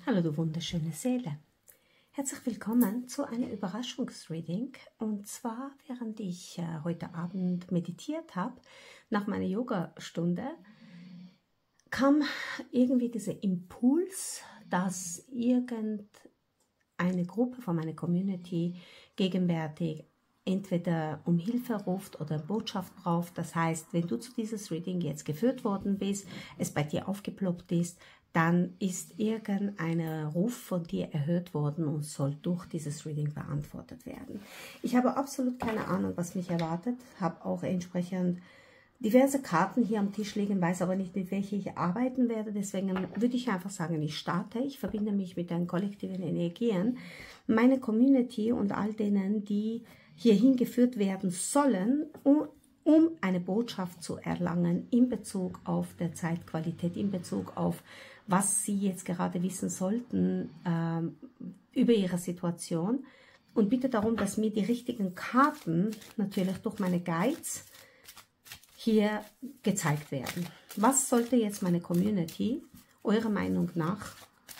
Hallo du wunderschöne Seele. Herzlich willkommen zu einer Überraschungsreading. Und zwar, während ich heute Abend meditiert habe, nach meiner Yogastunde, kam irgendwie dieser Impuls, dass irgendeine Gruppe von meiner Community gegenwärtig entweder um Hilfe ruft oder eine Botschaft braucht. Das heißt, wenn du zu dieses Reading jetzt geführt worden bist, es bei dir aufgeploppt ist, dann ist irgendein Ruf von dir erhört worden und soll durch dieses Reading beantwortet werden. Ich habe absolut keine Ahnung, was mich erwartet, habe auch entsprechend diverse Karten hier am Tisch liegen, weiß aber nicht, mit welchen ich arbeiten werde. Deswegen würde ich einfach sagen, ich starte, ich verbinde mich mit den kollektiven Energien, meine Community und all denen, die hierhin geführt werden sollen, um eine Botschaft zu erlangen in Bezug auf der Zeitqualität, in Bezug auf was sie jetzt gerade wissen sollten über ihre Situation. Und bitte darum, dass mir die richtigen Karten, natürlich durch meine Guides, hier gezeigt werden. Was sollte jetzt meine Community, eurer Meinung nach,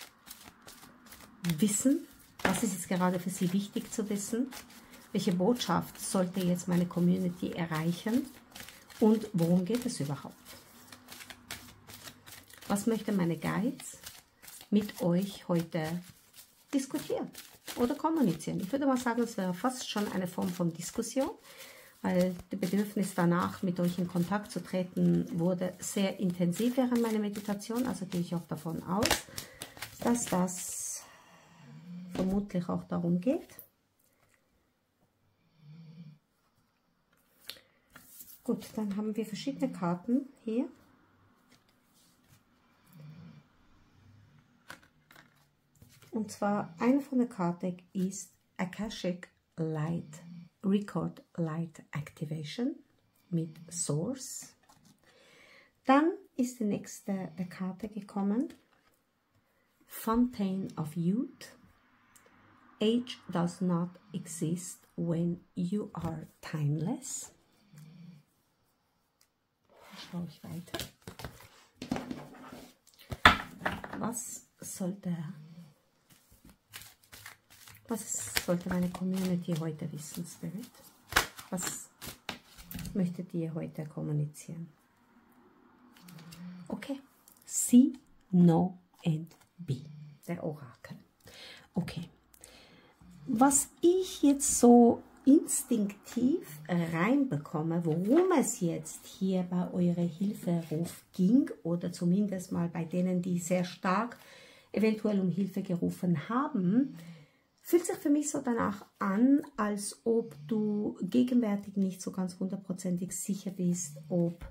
wissen? Was ist jetzt gerade für sie wichtig zu wissen? Welche Botschaft sollte jetzt meine Community erreichen? Und worum geht es überhaupt? Was möchten meine Guides mit euch heute diskutieren oder kommunizieren? Ich würde mal sagen, es wäre fast schon eine Form von Diskussion, weil das Bedürfnis danach, mit euch in Kontakt zu treten, wurde sehr intensiv während meiner Meditation. Also gehe ich auch davon aus, dass das vermutlich auch darum geht. Gut, dann haben wir verschiedene Karten hier. Und zwar, eine von der Karten ist Akashic Light, Record Light Activation mit Source. Dann ist die nächste Karte gekommen, Fountain of Youth. Age does not exist when you are timeless. Schaue ich weiter. Was sollte meine Community heute wissen, Spirit? Was möchtet ihr heute kommunizieren? Okay. See, Know and Be. Der Orakel. Okay. Was ich jetzt so instinktiv reinbekomme, worum es jetzt hier bei eurer Hilferuf ging, oder zumindest mal bei denen, die sehr stark eventuell um Hilfe gerufen haben, fühlt sich für mich so danach an, als ob du gegenwärtig nicht so ganz hundertprozentig sicher bist, ob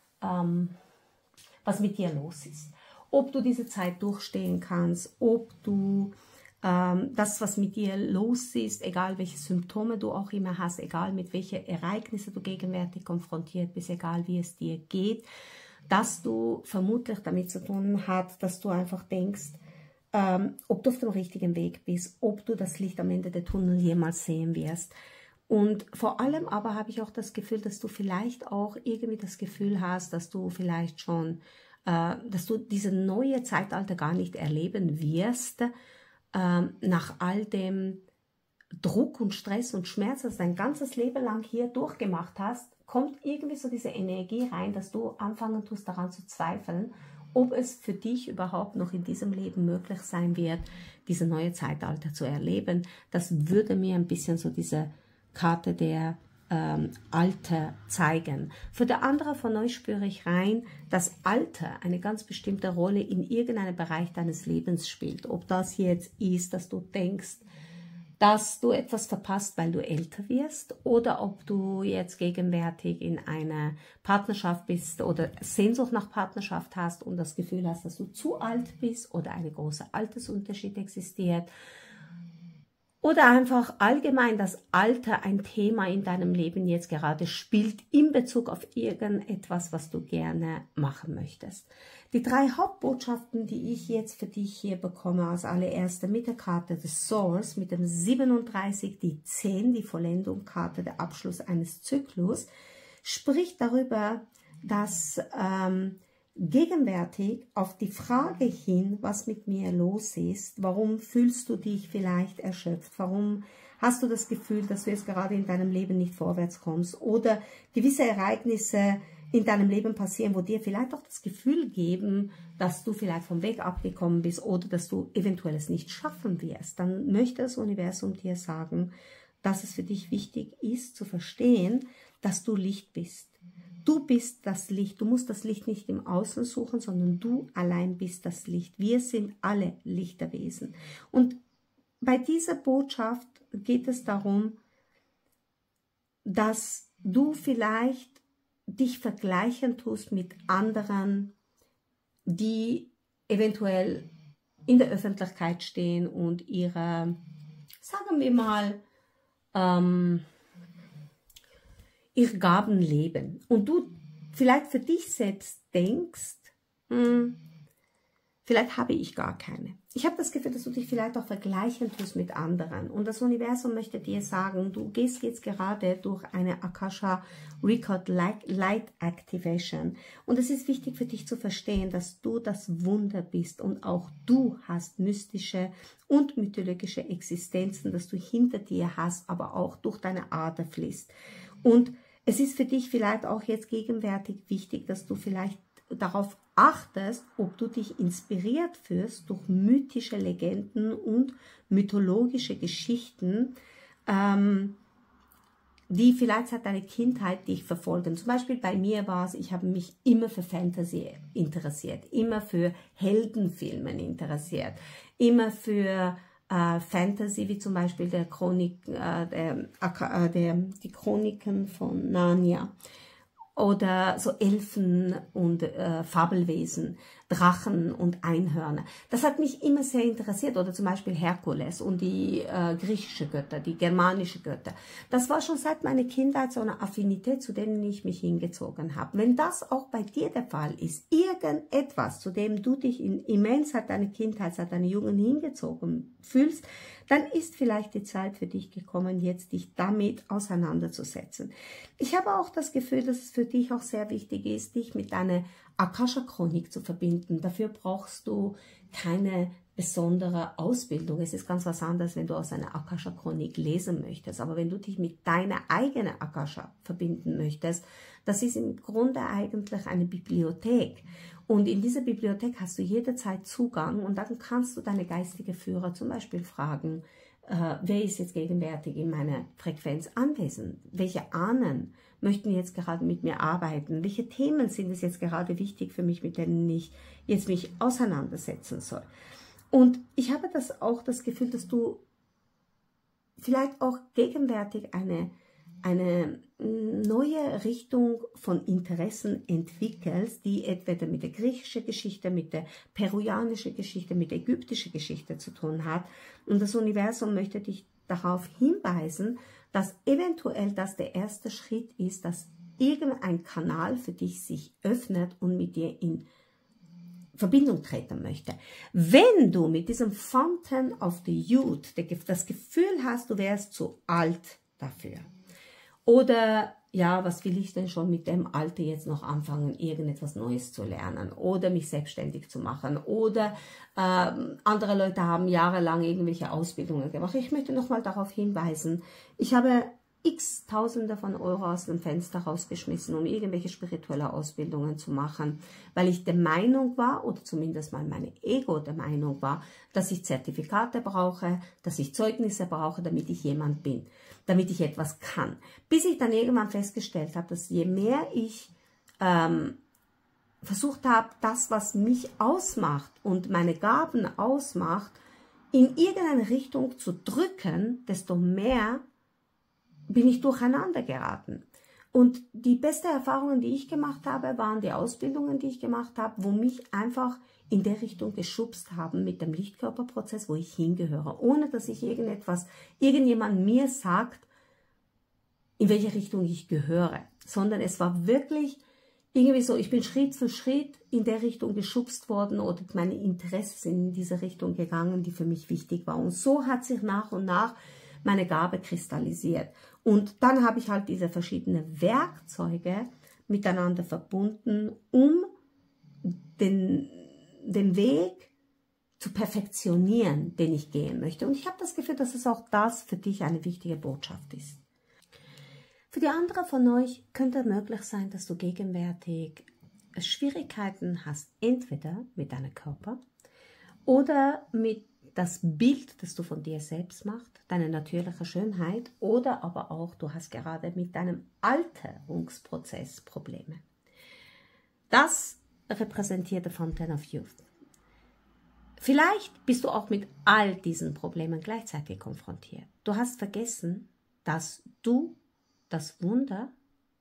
was mit dir los ist. Ob du diese Zeit durchstehen kannst, ob du das, was mit dir los ist, egal welche Symptome du auch immer hast, egal mit welchen Ereignissen du gegenwärtig konfrontiert bist, egal wie es dir geht, dass du vermutlich damit zu tun hast, dass du einfach denkst, ob du auf dem richtigen Weg bist, ob du das Licht am Ende der Tunnel jemals sehen wirst. Und vor allem aber habe ich auch das Gefühl, dass du vielleicht auch irgendwie das Gefühl hast, dass du vielleicht schon, dass du diese neue Zeitalter gar nicht erleben wirst, nach all dem Druck und Stress und Schmerz, das du dein ganzes Leben lang hier durchgemacht hast, kommt irgendwie so diese Energie rein, dass du anfangen tust daran zu zweifeln, ob es für dich überhaupt noch in diesem Leben möglich sein wird, diese neue Zeitalter zu erleben. Das würde mir ein bisschen so diese Karte der Alter zeigen. Für der andere von euch spüre ich rein, dass Alter eine ganz bestimmte Rolle in irgendeinem Bereich deines Lebens spielt. Ob das jetzt ist, dass du denkst, dass du etwas verpasst, weil du älter wirst, oder ob du jetzt gegenwärtig in einer Partnerschaft bist oder Sehnsucht nach Partnerschaft hast und das Gefühl hast, dass du zu alt bist oder ein großer Altersunterschied existiert. Oder einfach allgemein das Alter ein Thema in deinem Leben jetzt gerade spielt in Bezug auf irgendetwas, was du gerne machen möchtest. Die 3 Hauptbotschaften, die ich jetzt für dich hier bekomme, als allererste mit der Karte des Source, mit dem 37, die 10, die Vollendung-Karte, der Abschluss eines Zyklus, spricht darüber, dass gegenwärtig auf die Frage hin, was mit mir los ist, warum fühlst du dich vielleicht erschöpft, warum hast du das Gefühl, dass du jetzt gerade in deinem Leben nicht vorwärts kommst oder gewisse Ereignisse in deinem Leben passieren, wo dir vielleicht auch das Gefühl geben, dass du vielleicht vom Weg abgekommen bist oder dass du eventuell es nicht schaffen wirst, dann möchte das Universum dir sagen, dass es für dich wichtig ist zu verstehen, dass du Licht bist. Du bist das Licht. Du musst das Licht nicht im Außen suchen, sondern du allein bist das Licht. Wir sind alle Lichterwesen. Und bei dieser Botschaft geht es darum, dass du vielleicht dich vergleichen tust mit anderen, die eventuell in der Öffentlichkeit stehen und ihre, sagen wir mal, ihre Gaben leben. Und du vielleicht für dich selbst denkst, vielleicht habe ich gar keine. Ich habe das Gefühl, dass du dich vielleicht auch vergleichen tust mit anderen. Und das Universum möchte dir sagen, du gehst jetzt gerade durch eine Akasha Record Light Activation. Und es ist wichtig für dich zu verstehen, dass du das Wunder bist. Und auch du hast mystische und mythologische Existenzen, dass du hinter dir hast, aber auch durch deine Ader fließt. Und es ist für dich vielleicht auch jetzt gegenwärtig wichtig, dass du vielleicht darauf achtest, ob du dich inspiriert fühlst durch mythische Legenden und mythologische Geschichten, die vielleicht seit deiner Kindheit dich verfolgen. Zum Beispiel bei mir war es, ich habe mich immer für Fantasy interessiert, immer für Heldenfilme interessiert, immer für Fantasy, wie zum Beispiel die Chroniken von Narnia. Oder so Elfen und Fabelwesen, Drachen und Einhörner. Das hat mich immer sehr interessiert. Oder zum Beispiel Herkules und die griechische Götter, die germanische Götter. Das war schon seit meiner Kindheit so eine Affinität, zu denen ich mich hingezogen habe. Wenn das auch bei dir der Fall ist, irgendetwas, zu dem du dich immens seit deiner Kindheit, seit deiner Jugend hingezogen fühlst, dann ist vielleicht die Zeit für dich gekommen, jetzt dich damit auseinanderzusetzen. Ich habe auch das Gefühl, dass es für dich auch sehr wichtig ist, dich mit deiner Akasha-Chronik zu verbinden. Dafür brauchst du keine besondere Ausbildung. Es ist ganz was anderes, wenn du aus einer Akasha-Chronik lesen möchtest. Aber wenn du dich mit deiner eigenen Akasha verbinden möchtest, das ist im Grunde eigentlich eine Bibliothek. Und in dieser Bibliothek hast du jederzeit Zugang und dann kannst du deine geistige Führer zum Beispiel fragen, wer ist jetzt gegenwärtig in meiner Frequenz anwesend? Welche Ahnen möchten jetzt gerade mit mir arbeiten? Welche Themen sind es jetzt gerade wichtig für mich, mit denen ich jetzt mich auseinandersetzen soll? Und ich habe auch das Gefühl, dass du vielleicht auch gegenwärtig eine neue Richtung von Interessen entwickelst, die entweder mit der griechischen Geschichte, mit der peruanischen Geschichte, mit der ägyptischen Geschichte zu tun hat. Und das Universum möchte dich darauf hinweisen, dass eventuell das der erste Schritt ist, dass irgendein Kanal für dich sich öffnet und mit dir in Verbindung treten möchte. Wenn du mit diesem Fountain of the Youth das Gefühl hast, du wärst zu alt dafür, oder, ja, was will ich denn schon mit dem Alter jetzt noch anfangen, irgendetwas Neues zu lernen oder mich selbstständig zu machen oder andere Leute haben jahrelang irgendwelche Ausbildungen gemacht. Ich möchte nochmal darauf hinweisen, ich habe x Tausende von Euro aus dem Fenster rausgeschmissen, um irgendwelche spirituelle Ausbildungen zu machen, weil ich der Meinung war, oder zumindest mal mein Ego der Meinung war, dass ich Zertifikate brauche, dass ich Zeugnisse brauche, damit ich jemand bin, damit ich etwas kann. Bis ich dann irgendwann festgestellt habe, dass je mehr ich versucht habe, das, was mich ausmacht und meine Gaben ausmacht, in irgendeine Richtung zu drücken, desto mehr bin ich durcheinander geraten. Und die beste Erfahrungen, die ich gemacht habe, waren die Ausbildungen, die ich gemacht habe, wo mich einfach in der Richtung geschubst haben mit dem Lichtkörperprozess, wo ich hingehöre, ohne dass ich irgendjemand mir sagt, in welche Richtung ich gehöre, sondern es war wirklich irgendwie so, ich bin Schritt für Schritt in der Richtung geschubst worden oder meine Interessen sind in diese Richtung gegangen, die für mich wichtig war. Und so hat sich nach und nach meine Gabe kristallisiert. Und dann habe ich halt diese verschiedenen Werkzeuge miteinander verbunden, um den Weg zu perfektionieren, den ich gehen möchte. Und ich habe das Gefühl, dass es auch das für dich eine wichtige Botschaft ist. Für die anderen von euch könnte möglich sein, dass du gegenwärtig Schwierigkeiten hast, entweder mit deinem Körper oder mit das Bild, das du von dir selbst machst, deine natürliche Schönheit, oder aber auch, du hast gerade mit deinem Alterungsprozess Probleme. Das repräsentiert die Fountain of Youth. Vielleicht bist du auch mit all diesen Problemen gleichzeitig konfrontiert. Du hast vergessen, dass du das Wunder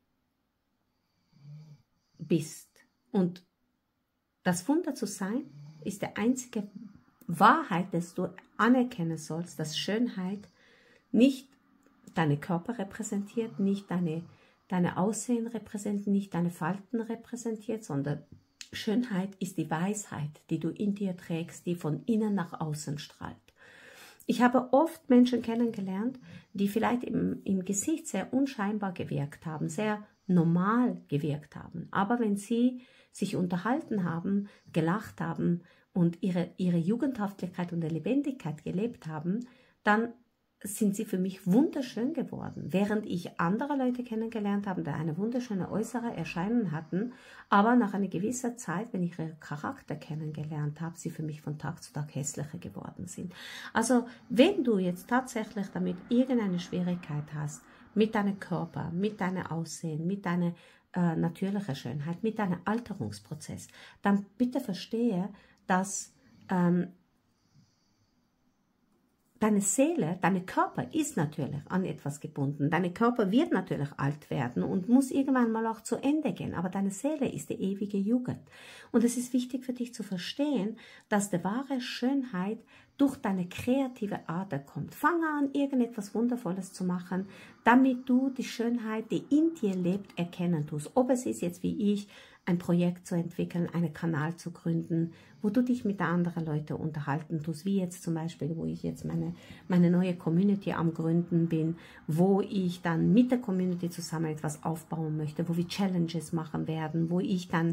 bist. Und das Wunder zu sein, ist die einzige Wahrheit, dass du anerkennen sollst, dass Schönheit nicht deine Körper repräsentiert, nicht deine Aussehen repräsentiert, nicht deine Falten repräsentiert, sondern Schönheit ist die Weisheit, die du in dir trägst, die von innen nach außen strahlt. Ich habe oft Menschen kennengelernt, die vielleicht im Gesicht sehr unscheinbar gewirkt haben, sehr normal gewirkt haben. Aber wenn sie sich unterhalten haben, gelacht haben und ihre Jugendhaftigkeit und Lebendigkeit gelebt haben, dann sind sie für mich wunderschön geworden. Während ich andere Leute kennengelernt habe, die eine wunderschöne äußere Erscheinung hatten, aber nach einer gewissen Zeit, wenn ich ihren Charakter kennengelernt habe, sie für mich von Tag zu Tag hässlicher geworden sind. Also wenn du jetzt tatsächlich damit irgendeine Schwierigkeit hast, mit deinem Körper, mit deinem Aussehen, mit deiner natürlichen Schönheit, mit deinem Alterungsprozess, dann bitte verstehe, dass deine Seele, dein Körper ist natürlich an etwas gebunden. Dein Körper wird natürlich alt werden und muss irgendwann mal auch zu Ende gehen. Aber deine Seele ist die ewige Jugend. Und es ist wichtig für dich zu verstehen, dass die wahre Schönheit durch deine kreative Ader kommt. Fange an, irgendetwas Wundervolles zu machen, damit du die Schönheit, die in dir lebt, erkennen tust. Ob es ist jetzt wie ich, ein Projekt zu entwickeln, einen Kanal zu gründen, wo du dich mit anderen Leuten unterhalten tust, wie jetzt zum Beispiel, wo ich jetzt meine neue Community am Gründen bin, wo ich dann mit der Community zusammen etwas aufbauen möchte, wo wir Challenges machen werden, wo ich dann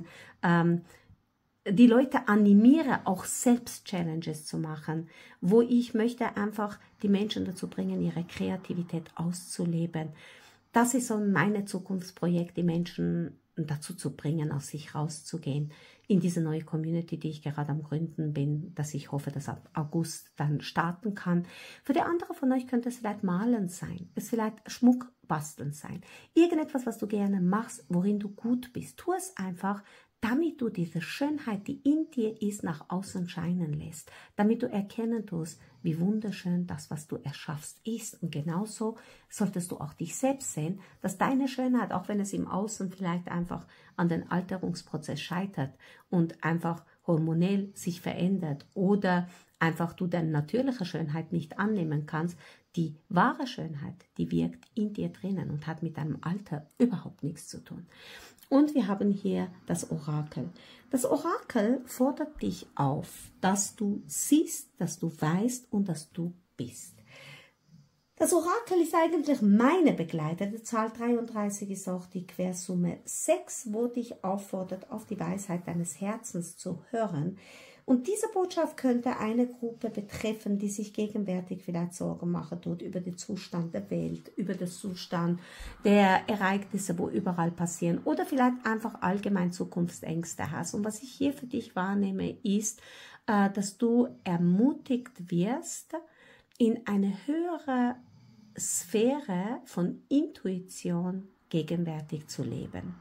die Leute animiere, auch selbst Challenges zu machen, wo ich möchte einfach die Menschen dazu bringen, ihre Kreativität auszuleben. Das ist so meine Zukunftsprojekt, die Menschen dazu zu bringen, aus sich rauszugehen, in diese neue Community, die ich gerade am Gründen bin, dass ich hoffe, dass ab August dann starten kann. Für die anderen von euch könnte es vielleicht Malen sein, es vielleicht Schmuck basteln sein, irgendetwas, was du gerne machst, worin du gut bist. Tu es einfach, damit du diese Schönheit, die in dir ist, nach außen scheinen lässt, damit du erkennen tust, wie wunderschön das, was du erschaffst, ist. Und genauso solltest du auch dich selbst sehen, dass deine Schönheit, auch wenn es im Außen vielleicht einfach an den Alterungsprozess scheitert und einfach hormonell sich verändert oder einfach du deine natürliche Schönheit nicht annehmen kannst, die wahre Schönheit, die wirkt in dir drinnen und hat mit deinem Alter überhaupt nichts zu tun. Und wir haben hier das Orakel. Das Orakel fordert dich auf, dass du siehst, dass du weißt und dass du bist. Das Orakel ist eigentlich meine Begleiter. Die Zahl 33 ist auch die Quersumme 6, wo dich auffordert, auf die Weisheit deines Herzens zu hören. Und diese Botschaft könnte eine Gruppe betreffen, die sich gegenwärtig vielleicht Sorgen machen tut über den Zustand der Welt, über den Zustand der Ereignisse, wo überall passieren, oder vielleicht einfach allgemein Zukunftsängste hast. Und was ich hier für dich wahrnehme, ist, dass du ermutigt wirst, in eine höhere Sphäre von Intuition gegenwärtig zu leben.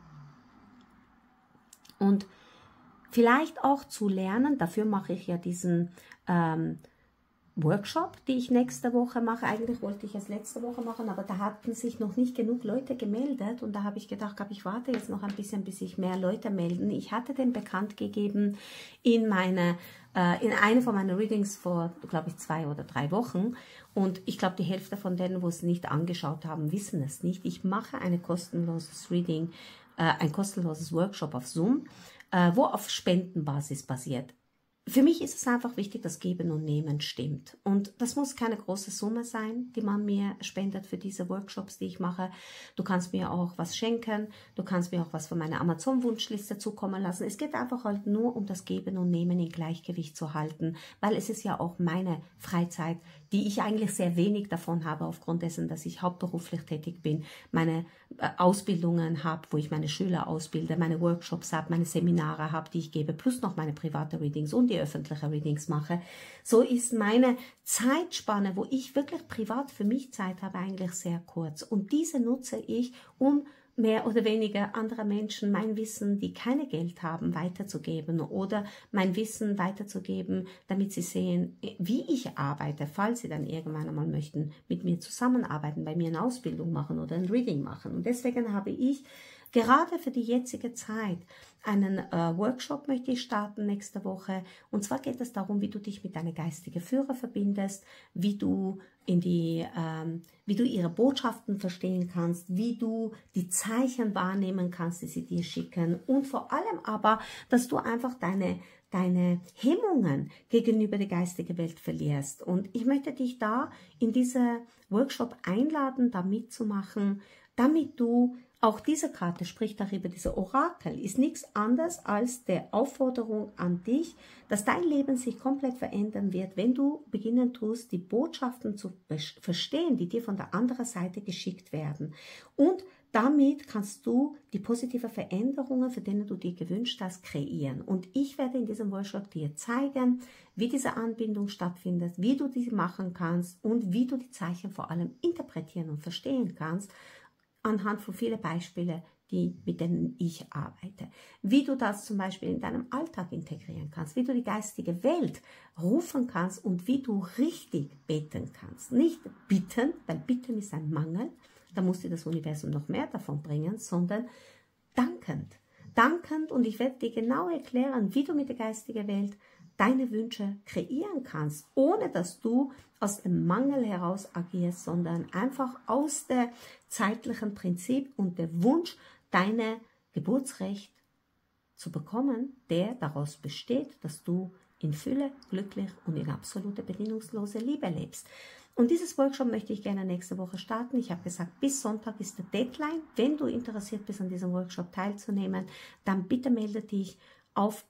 Und vielleicht auch zu lernen, dafür mache ich ja diesen Workshop, die ich nächste Woche mache. Eigentlich wollte ich es letzte Woche machen, aber da hatten sich noch nicht genug Leute gemeldet und da habe ich gedacht, ich warte jetzt noch ein bisschen, bis sich mehr Leute melden. Ich hatte den bekannt gegeben in eine von meinen Readings vor, glaube ich, 2 oder 3 Wochen und ich glaube, die Hälfte von denen, wo es nicht angeschaut haben, wissen es nicht. Ich mache ein kostenloses Reading, ein kostenloses Workshop auf Zoom, wo auf Spendenbasis basiert. für mich ist es einfach wichtig, dass Geben und Nehmen stimmt. Und das muss keine große Summe sein, die man mir spendet für diese Workshops, die ich mache. Du kannst mir auch was schenken, du kannst mir auch was von meiner Amazon-Wunschliste zukommen lassen. Es geht einfach halt nur um das Geben und Nehmen in Gleichgewicht zu halten, weil es ist ja auch meine Freizeit, die ich eigentlich sehr wenig davon habe, aufgrund dessen, dass ich hauptberuflich tätig bin, meine Ausbildungen habe, wo ich meine Schüler ausbilde, meine Workshops habe, meine Seminare habe, die ich gebe, plus noch meine private Readings und die öffentliche Readings mache. So ist meine Zeitspanne, wo ich wirklich privat für mich Zeit habe, eigentlich sehr kurz. Und diese nutze ich, um mehr oder weniger andere Menschen mein Wissen, die keine Geld haben, weiterzugeben oder mein Wissen weiterzugeben, damit sie sehen, wie ich arbeite, falls sie dann irgendwann einmal möchten mit mir zusammenarbeiten, bei mir eine Ausbildung machen oder ein Reading machen. Und deswegen habe ich gerade für die jetzige Zeit einen Workshop möchte ich starten nächste Woche. Und zwar geht es darum, wie du dich mit deiner geistigen Führer verbindest, wie du ihre Botschaften verstehen kannst, wie du die Zeichen wahrnehmen kannst, die sie dir schicken und vor allem aber, dass du einfach deine Hemmungen gegenüber der geistigen Welt verlierst. Und ich möchte dich da in diese Workshop einladen, da mitzumachen, damit du auch diese Karte spricht darüber, diese Orakel ist nichts anderes als der Aufforderung an dich, dass dein Leben sich komplett verändern wird, wenn du beginnen tust, die Botschaften zu verstehen, die dir von der anderen Seite geschickt werden. Und damit kannst du die positive Veränderungen, für denen du dir gewünscht hast, kreieren. Und ich werde in diesem Workshop dir zeigen, wie diese Anbindung stattfindet, wie du die machen kannst und wie du die Zeichen vor allem interpretieren und verstehen kannst, anhand von vielen Beispielen, mit denen ich arbeite. Wie du das zum Beispiel in deinem Alltag integrieren kannst, wie du die geistige Welt rufen kannst und wie du richtig beten kannst. Nicht bitten, weil bitten ist ein Mangel, da muss dir das Universum noch mehr davon bringen, sondern dankend. Dankend, und ich werde dir genau erklären, wie du mit der geistigen Welt deine Wünsche kreieren kannst, ohne dass du aus dem Mangel heraus agierst, sondern einfach aus der zeitlichen Prinzip und der Wunsch, deine Geburtsrecht zu bekommen, der daraus besteht, dass du in Fülle, glücklich und in absolute bedingungslose Liebe lebst. Und dieses Workshop möchte ich gerne nächste Woche starten. Ich habe gesagt, bis Sonntag ist der Deadline. Wenn du interessiert bist, an diesem Workshop teilzunehmen, dann bitte melde dich auf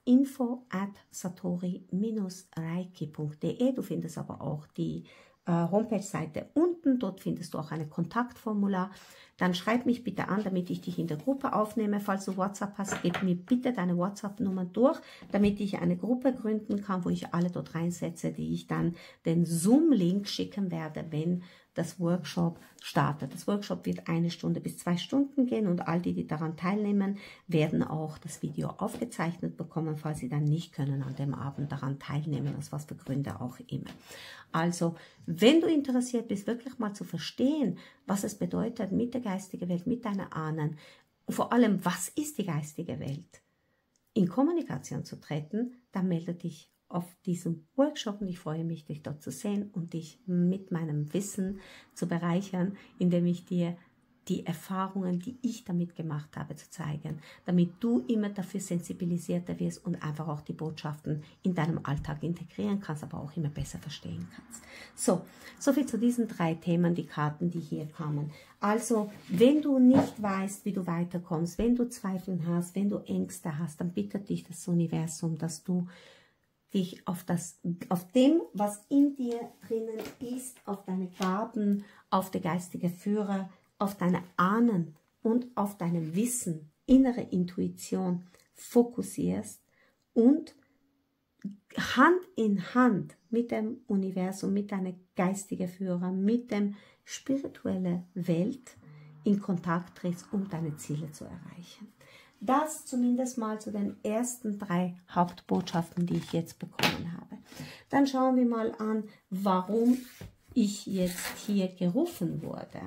info@satori-reiki.de. Du findest aber auch die Homepage-Seite unten. Dort findest du auch ein Kontaktformular. Dann schreib mich bitte an, damit ich dich in der Gruppe aufnehme. Falls du WhatsApp hast, gib mir bitte deine WhatsApp-Nummer durch, damit ich eine Gruppe gründen kann, wo ich alle dort reinsetze, die ich dann den Zoom-Link schicken werde, wenn das Workshop startet. Das Workshop wird 1 Stunde bis 2 Stunden gehen und all die, die daran teilnehmen, werden auch das Video aufgezeichnet bekommen, falls sie dann nicht können an dem Abend daran teilnehmen, aus was für Gründe auch immer. Also, wenn du interessiert bist, wirklich mal zu verstehen, was es bedeutet, mit der geistigen Welt, mit deinen Ahnen, und vor allem, was ist die geistige Welt, in Kommunikation zu treten, dann melde dich auf diesem Workshop und ich freue mich, dich dort zu sehen und dich mit meinem Wissen zu bereichern, indem ich dir die Erfahrungen, die ich damit gemacht habe, zu zeigen, damit du immer dafür sensibilisierter wirst und einfach auch die Botschaften in deinem Alltag integrieren kannst, aber auch immer besser verstehen kannst. So viel zu diesen 3 Themen, die Karten, die hier kamen. Also, wenn du nicht weißt, wie du weiterkommst, wenn du Zweifel hast, wenn du Ängste hast, dann bittet dich das Universum, dass du dich auf dem, was in dir drinnen ist, auf deine Gaben, auf die geistige Führer, auf deine Ahnen und auf deinem Wissen, innere Intuition fokussierst und Hand in Hand mit dem Universum, mit deiner geistigen Führer, mit dem spirituellen Welt in Kontakt trittst, um deine Ziele zu erreichen. Das zumindest mal zu den ersten 3 Hauptbotschaften, die ich jetzt bekommen habe. Dann schauen wir mal an, warum ich jetzt hier gerufen wurde.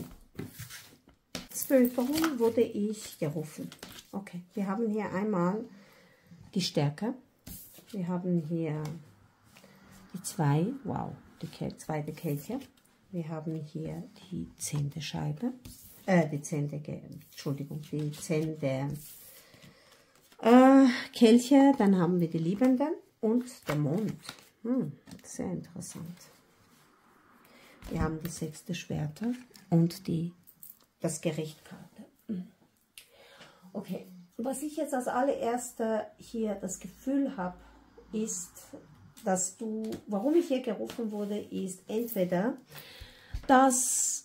Spirit, warum wurde ich gerufen? Okay, wir haben hier einmal die Stärke. Wir haben hier die 2, wow, die zweite Kelche. Wir haben hier die 10. Scheibe. Die 10. Kelche, dann haben wir die Liebenden, und der Mond. Sehr interessant. Wir haben die 6. Schwerter und das Gerichtkarte. Okay, was ich jetzt als allererster hier das Gefühl habe, ist, dass warum ich hier gerufen wurde, ist entweder, dass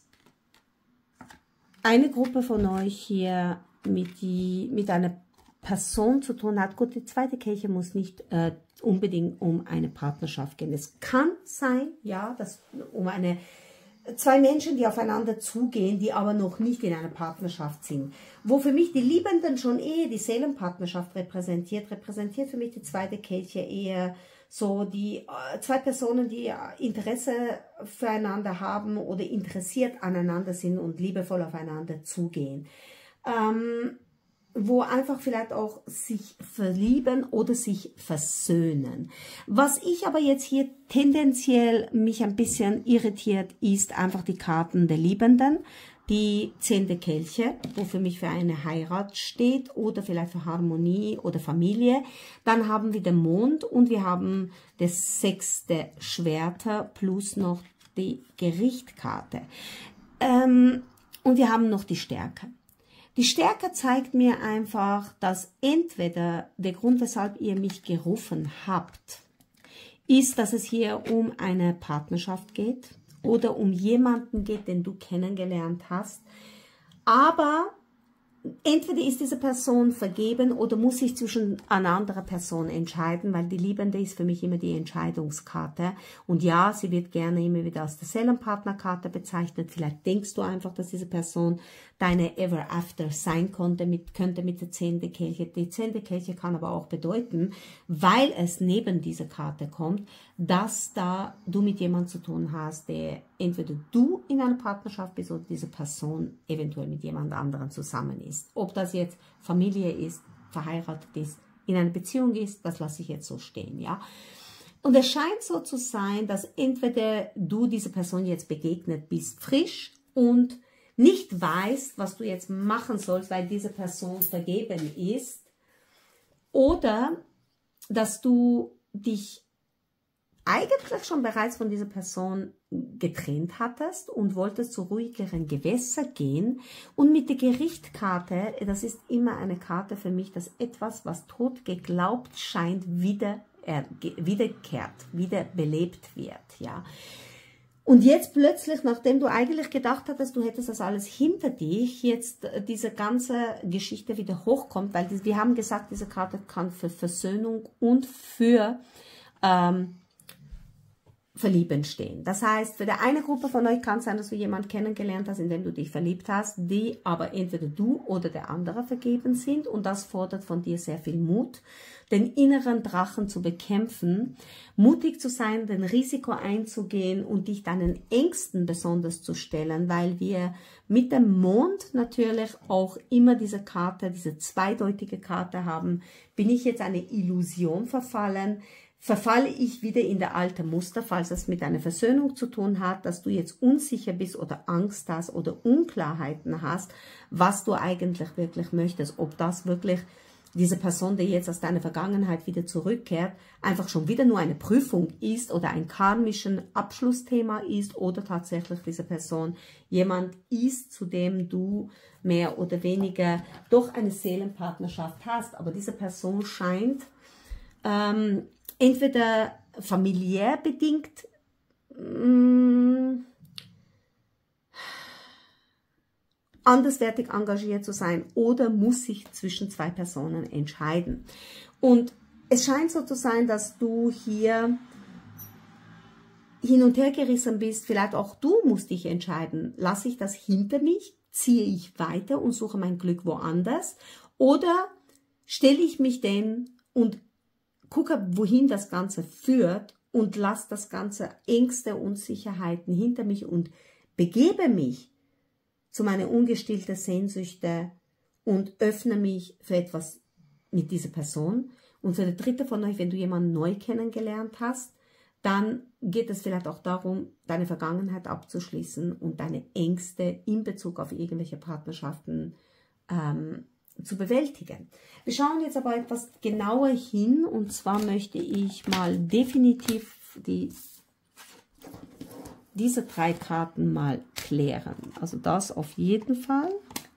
eine Gruppe von euch hier mit einer Person zu tun hat. Gut, die zweite Kelche muss nicht unbedingt um eine Partnerschaft gehen. Es kann sein, ja, dass zwei Menschen, die aufeinander zugehen, die aber noch nicht in einer Partnerschaft sind. Wo für mich die Liebenden schon eher die Seelenpartnerschaft repräsentiert für mich die zweite Kelche eher so die zwei Personen, die Interesse füreinander haben oder interessiert aneinander sind und liebevoll aufeinander zugehen. Wo einfach vielleicht auch sich verlieben oder sich versöhnen. Was ich aber jetzt hier tendenziell mich ein bisschen irritiert, ist einfach die Karten der Liebenden. Die 10. Kelche, wo für mich für eine Heirat steht oder vielleicht für Harmonie oder Familie. Dann haben wir den Mond und wir haben das 6. Schwerter plus noch die Gerichtkarte. Und wir haben noch die Stärke. Die Stärke zeigt mir einfach, dass entweder der Grund, weshalb ihr mich gerufen habt, ist, dass es hier um eine Partnerschaft geht oder um jemanden geht, den du kennengelernt hast. Aber entweder ist diese Person vergeben oder muss sich zwischen einer anderen Person entscheiden, weil die Liebende ist für mich immer die Entscheidungskarte. Und ja, sie wird gerne immer wieder als der Seelenpartnerkarte bezeichnet. Vielleicht denkst du einfach, dass diese Person deine Ever After sein könnte mit der 10. Kelche. Die 10. Kelche kann aber auch bedeuten, weil es neben dieser Karte kommt, dass da du mit jemandem zu tun hast, der entweder du in einer Partnerschaft bist oder diese Person eventuell mit jemand anderem zusammen ist. Ob das jetzt Familie ist, verheiratet ist, in einer Beziehung ist, das lasse ich jetzt so stehen, ja. Und es scheint so zu sein, dass entweder du dieser Person jetzt begegnet bist, frisch und nicht weißt, was du jetzt machen sollst, weil diese Person vergeben ist, oder dass du dich eigentlich schon bereits von dieser Person getrennt hattest und wolltest zu ruhigeren Gewässern gehen. Und mit der Gerichtkarte, das ist immer eine Karte für mich, dass etwas, was tot geglaubt scheint, wiederkehrt, wiederbelebt wird, ja. Und jetzt plötzlich, nachdem du eigentlich gedacht hattest, du hättest das alles hinter dich, jetzt diese ganze Geschichte wieder hochkommt, weil wir haben gesagt, diese Karte kann für Versöhnung und für Verlieben stehen. Das heißt, für die eine Gruppe von euch kann es sein, dass du jemanden kennengelernt hast, in den du dich verliebt hast, die aber entweder du oder der andere vergeben sind, und das fordert von dir sehr viel Mut, den inneren Drachen zu bekämpfen, mutig zu sein, den Risiko einzugehen und dich deinen Ängsten besonders zu stellen, weil wir mit dem Mond natürlich auch immer diese Karte, diese zweideutige Karte haben. Bin ich jetzt eine Illusion verfallen? Verfalle ich wieder in der alten Muster, falls es mit einer Versöhnung zu tun hat, dass du jetzt unsicher bist oder Angst hast oder Unklarheiten hast, was du eigentlich wirklich möchtest, ob das wirklich diese Person, die jetzt aus deiner Vergangenheit wieder zurückkehrt, einfach schon wieder nur eine Prüfung ist oder ein karmischen Abschlussthema ist oder tatsächlich diese Person jemand ist, zu dem du mehr oder weniger doch eine Seelenpartnerschaft hast, aber diese Person scheint entweder familiär bedingt anderswertig engagiert zu sein oder muss sich zwischen zwei Personen entscheiden. Und es scheint so zu sein, dass du hier hin und her gerissen bist. Vielleicht auch du musst dich entscheiden. Lasse ich das hinter mich? Ziehe ich weiter und suche mein Glück woanders? Oder stelle ich mich dem und gucke, wohin das Ganze führt und lasse das Ganze Ängste und Sicherheiten hinter mich und begebe mich zu meinen ungestillten Sehnsüchten und öffne mich für etwas mit dieser Person. Und für die dritte von euch, wenn du jemanden neu kennengelernt hast, dann geht es vielleicht auch darum, deine Vergangenheit abzuschließen und deine Ängste in Bezug auf irgendwelche Partnerschaften zu bewältigen. Wir schauen jetzt aber etwas genauer hin, und zwar möchte ich mal definitiv diese 3 Karten mal klären. Also das auf jeden Fall.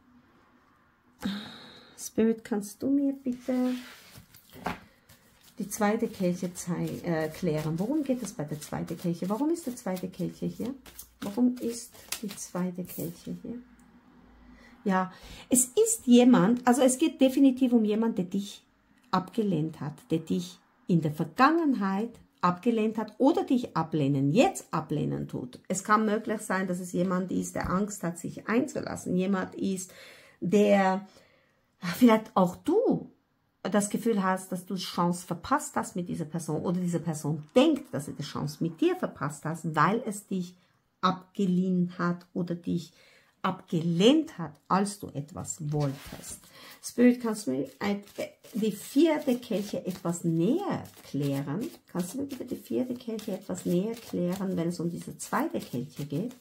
Spirit, kannst du mir bitte die zweite Kelche klären? Worum geht es bei der zweiten Kelche? Warum ist der zweite Kelche hier? Warum ist die zweite Kelche hier? Ja, es ist jemand, also es geht definitiv um jemanden, der dich abgelehnt hat, der dich in der Vergangenheit abgelehnt hat oder dich jetzt ablehnen tut. Es kann möglich sein, dass es jemand ist, der Angst hat, sich einzulassen. Jemand ist, der vielleicht auch du das Gefühl hast, dass du die Chance verpasst hast mit dieser Person oder diese Person denkt, dass sie die Chance mit dir verpasst hast, weil es dich abgelehnt hat oder dich abgelehnt hat, als du etwas wolltest. Spirit, kannst du mir die 4. Kelche etwas näher klären? Kannst du mir bitte die 4. Kelche etwas näher klären, wenn es um diese 2. Kelche geht?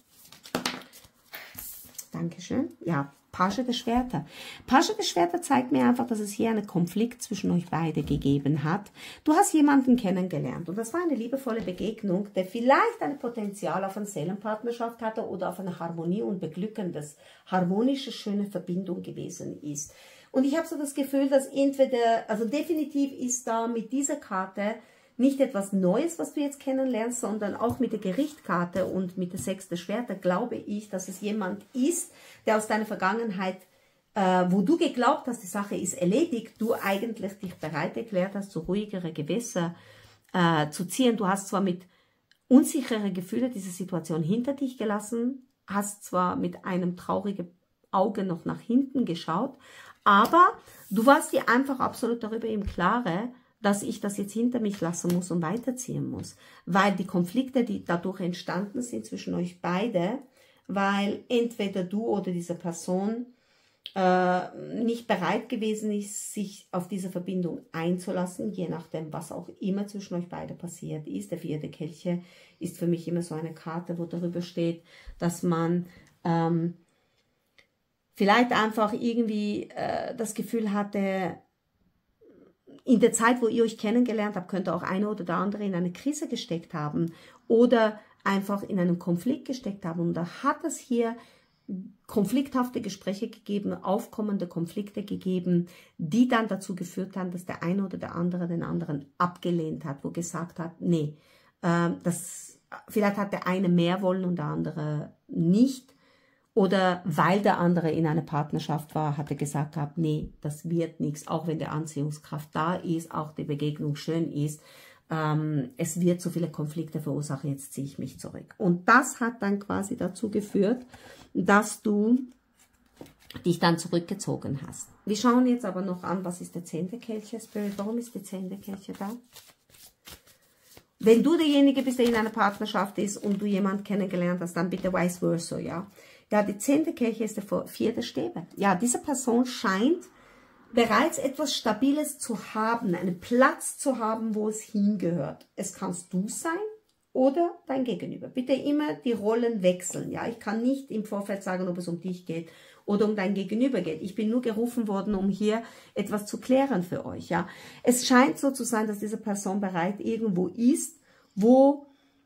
Dankeschön. Ja, Page der Schwerter. Page der Schwerter zeigt mir einfach, dass es hier einen Konflikt zwischen euch beide gegeben hat. Du hast jemanden kennengelernt und das war eine liebevolle Begegnung, der vielleicht ein Potenzial auf eine Seelenpartnerschaft hatte oder auf eine Harmonie und beglückendes, harmonische, schöne Verbindung gewesen ist. Und ich habe so das Gefühl, dass entweder, also definitiv ist da mit dieser Karte nicht etwas Neues, was du jetzt kennenlernst, sondern auch mit der Gerichtkarte und mit der 6 der Schwerter glaube ich, dass es jemand ist, der aus deiner Vergangenheit, wo du geglaubt hast, die Sache ist erledigt, du eigentlich dich bereit erklärt hast, zu ruhigere Gewässer zu ziehen. Du hast zwar mit unsicheren Gefühlen diese Situation hinter dich gelassen, hast zwar mit einem traurigen Auge noch nach hinten geschaut, aber du warst dir einfach absolut darüber im Klaren, dass ich das jetzt hinter mich lassen muss und weiterziehen muss. Weil die Konflikte, die dadurch entstanden sind zwischen euch beide, weil entweder du oder diese Person nicht bereit gewesen ist, sich auf diese Verbindung einzulassen, je nachdem, was auch immer zwischen euch beide passiert ist. Der 4. Kelche ist für mich immer so eine Karte, wo darüber steht, dass man vielleicht einfach irgendwie das Gefühl hatte, in der Zeit, wo ihr euch kennengelernt habt, könnte auch eine oder der andere in eine Krise gesteckt haben oder einfach in einen Konflikt gesteckt haben. Und da hat es hier konflikthafte Gespräche gegeben, aufkommende Konflikte gegeben, die dann dazu geführt haben, dass der eine oder der andere den anderen abgelehnt hat, wo gesagt hat, nee, vielleicht hat der eine mehr wollen und der andere nicht. Oder weil der andere in einer Partnerschaft war, hat er gesagt gehabt, nee, das wird nichts, auch wenn die Anziehungskraft da ist, auch die Begegnung schön ist. Es wird so viele Konflikte verursachen, jetzt ziehe ich mich zurück. Und das hat dann quasi dazu geführt, dass du dich dann zurückgezogen hast. Wir schauen jetzt aber noch an, was ist der 10. Kelche, Spirit? Warum ist der 10. Kelche da? Wenn du derjenige bist, der in einer Partnerschaft ist und du jemanden kennengelernt hast, dann bitte vice versa, ja. Ja, die 10. Kelche ist der 4. Stäbe. Ja, diese Person scheint bereits etwas Stabiles zu haben, einen Platz zu haben, wo es hingehört. Es kannst du sein oder dein Gegenüber. Bitte immer die Rollen wechseln. Ja, ich kann nicht im Vorfeld sagen, ob es um dich geht oder um dein Gegenüber geht. Ich bin nur gerufen worden, um hier etwas zu klären für euch. Ja, es scheint so zu sein, dass diese Person bereit irgendwo ist, wo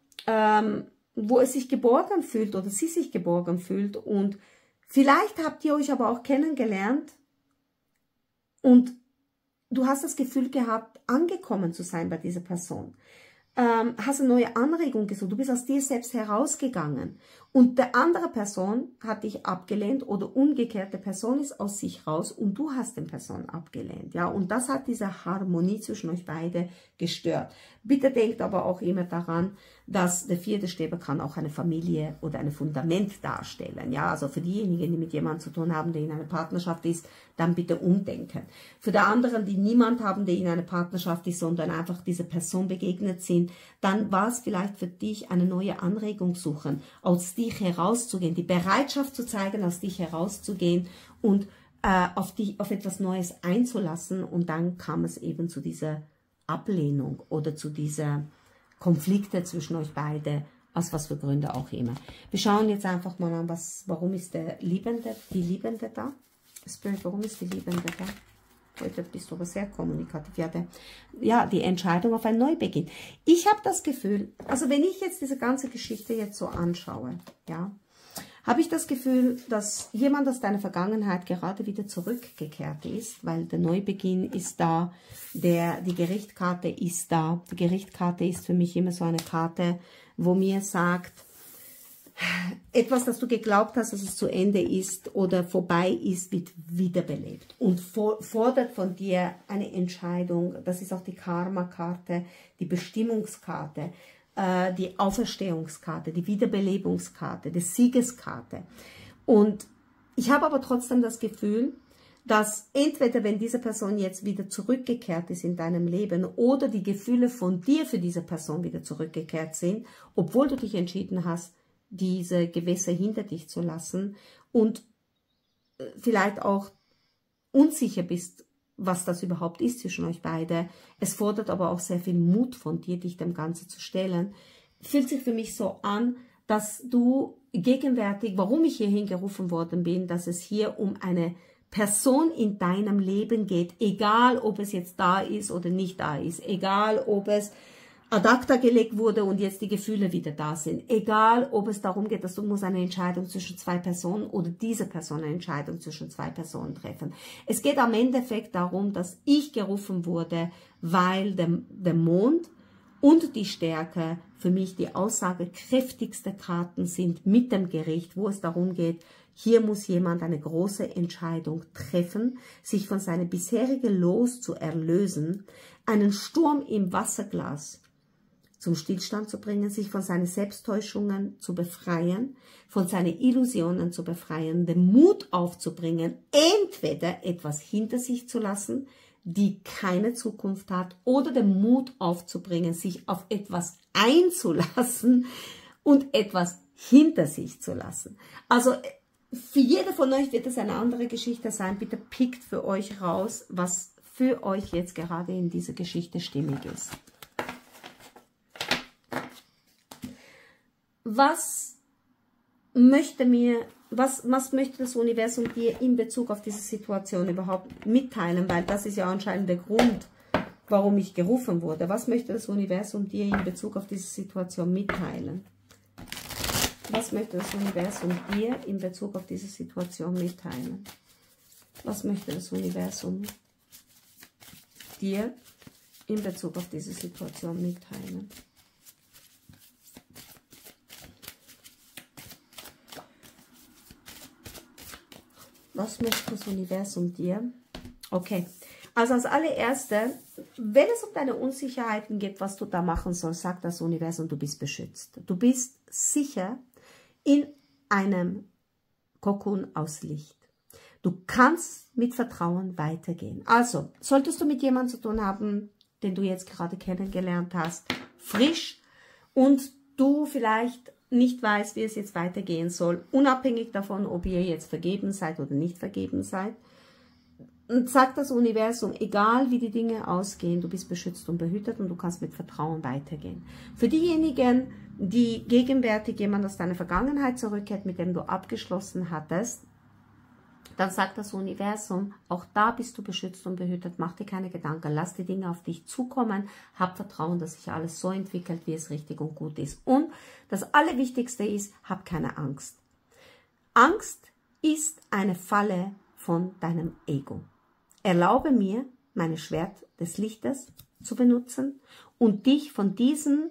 es sich geborgen fühlt oder sie sich geborgen fühlt. Und vielleicht habt ihr euch aber auch kennengelernt und du hast das Gefühl gehabt, angekommen zu sein bei dieser Person. Hast eine neue Anregung gesucht, du bist aus dir selbst herausgegangen und der andere Person hat dich abgelehnt oder umgekehrt, der Person ist aus sich raus und du hast den Person abgelehnt, ja, und das hat diese Harmonie zwischen euch beide gestört. Bitte denkt aber auch immer daran, dass der 4. Stäbe kann auch eine Familie oder ein Fundament darstellen, ja, also für diejenigen, die mit jemandem zu tun haben, der in einer Partnerschaft ist, dann bitte umdenken. Für die anderen, die niemand haben, der in einer Partnerschaft ist, sondern einfach dieser Person begegnet sind, dann war es vielleicht für dich eine neue Anregung suchen, aus dich herauszugehen, die Bereitschaft zu zeigen, aus dich herauszugehen und auf etwas Neues einzulassen, und dann kam es eben zu dieser Ablehnung oder zu dieser Konflikte zwischen euch beide, aus was für Gründe auch immer. Wir schauen jetzt einfach mal an, warum ist die Liebende da? Spirit, warum ist die Liebende da? Heute bist du aber sehr kommunikativ. Ja, die Entscheidung auf einen Neubeginn. Ich habe das Gefühl, also wenn ich jetzt diese ganze Geschichte jetzt so anschaue, ja, habe ich das Gefühl, dass jemand aus deiner Vergangenheit gerade wieder zurückgekehrt ist, weil der Neubeginn ist da, die Gerichtkarte ist da. Die Gerichtkarte ist für mich immer so eine Karte, wo mir sagt, etwas, das du geglaubt hast, dass es zu Ende ist oder vorbei ist, wird wiederbelebt und fordert von dir eine Entscheidung. Das ist auch die Karma-Karte, die Bestimmungskarte, die Auferstehungskarte, die Wiederbelebungskarte, die Siegeskarte. Und ich habe aber trotzdem das Gefühl, dass entweder, wenn diese Person jetzt wieder zurückgekehrt ist in deinem Leben oder die Gefühle von dir für diese Person wieder zurückgekehrt sind, obwohl du dich entschieden hast, diese Gewässer hinter dich zu lassen und vielleicht auch unsicher bist, was das überhaupt ist zwischen euch beide. Es fordert aber auch sehr viel Mut von dir, dich dem Ganzen zu stellen. Fühlt sich für mich so an, dass du gegenwärtig, warum ich hierhin gerufen worden bin, dass es hier um eine Person in deinem Leben geht, egal ob es jetzt da ist oder nicht da ist, egal ob es ad acta gelegt wurde und jetzt die Gefühle wieder da sind. Egal, ob es darum geht, dass du musst eine Entscheidung zwischen zwei Personen oder diese Person eine Entscheidung zwischen zwei Personen treffen. Es geht am Endeffekt darum, dass ich gerufen wurde, weil der Mond und die Stärke für mich die aussagekräftigste Karten sind mit dem Gericht, wo es darum geht, hier muss jemand eine große Entscheidung treffen, sich von seinem bisherigen Los zu erlösen, einen Sturm im Wasserglas zum Stillstand zu bringen, sich von seinen Selbsttäuschungen zu befreien, von seinen Illusionen zu befreien, den Mut aufzubringen, entweder etwas hinter sich zu lassen, die keine Zukunft hat, oder den Mut aufzubringen, sich auf etwas einzulassen und etwas hinter sich zu lassen. Also für jeder von euch wird es eine andere Geschichte sein. Bitte pickt für euch raus, was für euch jetzt gerade in dieser Geschichte stimmig ist. Was möchte das Universum dir in Bezug auf diese Situation überhaupt mitteilen? Weil das ist ja anscheinend der Grund, warum ich gerufen wurde. Was möchte das Universum dir in Bezug auf diese Situation mitteilen? Was möchte das Universum dir in Bezug auf diese Situation mitteilen? Was möchte das Universum dir in Bezug auf diese Situation mitteilen? Was möchte das Universum dir? Okay, also als allererste, wenn es um deine Unsicherheiten geht, was du da machen sollst, sagt das Universum, du bist beschützt. Du bist sicher in einem Kokon aus Licht. Du kannst mit Vertrauen weitergehen. Also, solltest du mit jemandem zu tun haben, den du jetzt gerade kennengelernt hast, frisch, und du vielleicht nicht weißt, wie es jetzt weitergehen soll, unabhängig davon, ob ihr jetzt vergeben seid oder nicht vergeben seid, und sagt das Universum, egal wie die Dinge ausgehen, du bist beschützt und behütet und du kannst mit Vertrauen weitergehen. Für diejenigen, die gegenwärtig jemand aus deiner Vergangenheit zurückkehrt, mit dem du abgeschlossen hattest, dann sagt das Universum, auch da bist du beschützt und behütet, mach dir keine Gedanken, lass die Dinge auf dich zukommen, hab Vertrauen, dass sich alles so entwickelt, wie es richtig und gut ist. Und das Allerwichtigste ist, hab keine Angst. Angst ist eine Falle von deinem Ego. Erlaube mir, mein Schwert des Lichtes zu benutzen und dich von diesen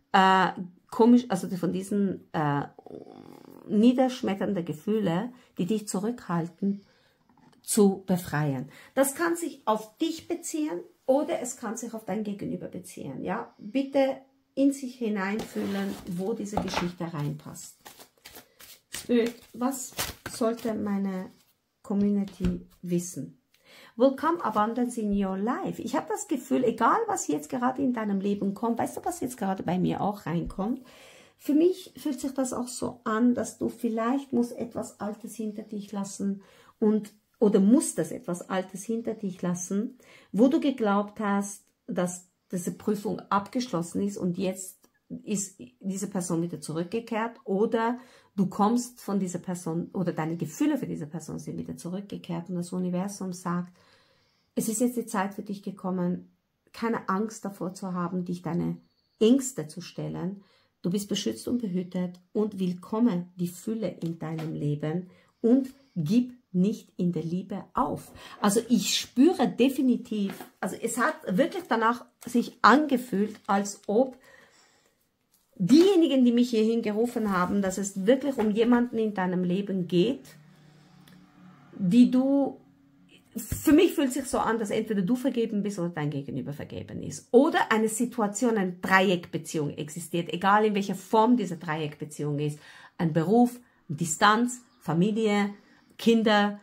niederschmetternden Gefühle, die dich zurückhalten, zu befreien. Das kann sich auf dich beziehen oder es kann sich auf dein Gegenüber beziehen. Ja? Bitte in sich hineinfühlen, wo diese Geschichte reinpasst. Spirit, was sollte meine Community wissen? Welcome Abundance in your life. Ich habe das Gefühl, egal was jetzt gerade in deinem Leben kommt, weißt du, was jetzt gerade bei mir auch reinkommt? Für mich fühlt sich das auch so an, dass du vielleicht musst etwas Altes hinter dich lassen oder musstest etwas Altes hinter dich lassen, wo du geglaubt hast, dass diese Prüfung abgeschlossen ist und jetzt ist diese Person wieder zurückgekehrt oder du kommst von dieser Person oder deine Gefühle für diese Person sind wieder zurückgekehrt und das Universum sagt, es ist jetzt die Zeit für dich gekommen, keine Angst davor zu haben, dich deine Ängste zu stellen. Du bist beschützt und behütet und willkommen die Fülle in deinem Leben und gib nicht in der Liebe auf. Also ich spüre definitiv, also es hat wirklich danach sich angefühlt, als ob diejenigen, die mich hierhin gerufen haben, dass es wirklich um jemanden in deinem Leben geht, die du, für mich fühlt es sich so an, dass entweder du vergeben bist oder dein Gegenüber vergeben ist. Oder eine Situation, eine Dreieckbeziehung existiert, egal in welcher Form diese Dreieckbeziehung ist. Ein Beruf, Distanz, Familie, Kinder,